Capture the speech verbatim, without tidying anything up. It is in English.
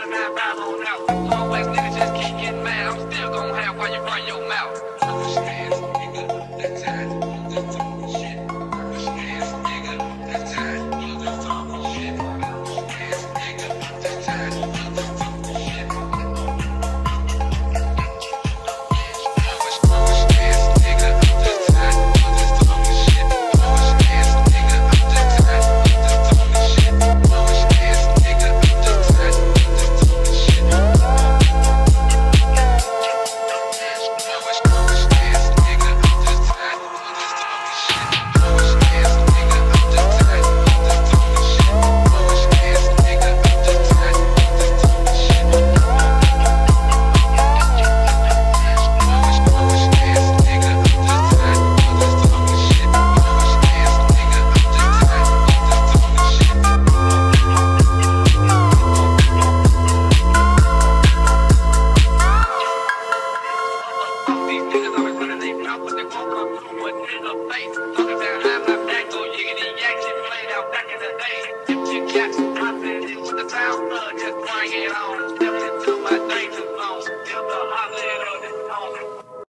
a nine five on out. Always niggas just keep getting mad. I'm still gonna have while you run your mouth. Understand, nigga, that time you just talking shit. Understand, nigga, that time you just talking shit. Understand, nigga, that time you just talking shit. Just bring it on.